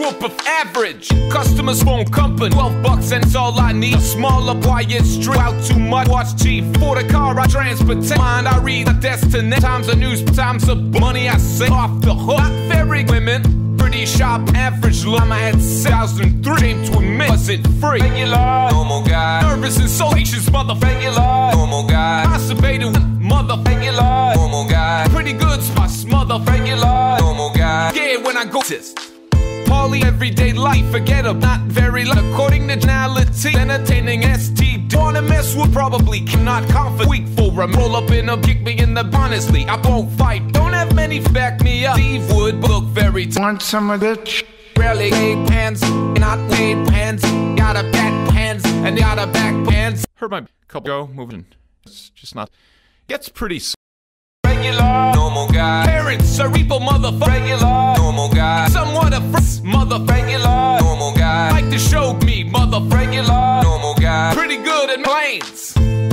group of average customers, phone company, 12 bucks and it's all I need. A smaller, quiet street, out too much, watch cheap. For the car I transport, mind I read, a destination. Times the news, times the money I sing off the hook. Not very women, pretty sharp, average look. I had 2003, came to admit, wasn't free. Regular, normal guy. Nervous and salacious, mother. Regular, normal guy. Masturbated with mother. Regular, normal guy. Pretty good spots, mother. Regular, normal guy. Yeah, when I go test. Poly everyday life, forget about not very light. According to generality, entertaining ST. Wanna mess with probably cannot confident. Weak for a roll up in a kick me in the honestly. I won't fight, don't have many back me up. Steve would look very Want some of that? Rarely paid pants, not paid pants. Got a back pants and got a back pants. Heard my couple go moving. It's just not. Gets pretty. Regular, normal guy. Parents, cerebral motherfucker. Regular, normal guy. Somewhat a mother. Regular, normal guy. Like to show me, mother. Regular, normal guy. Pretty good at planes.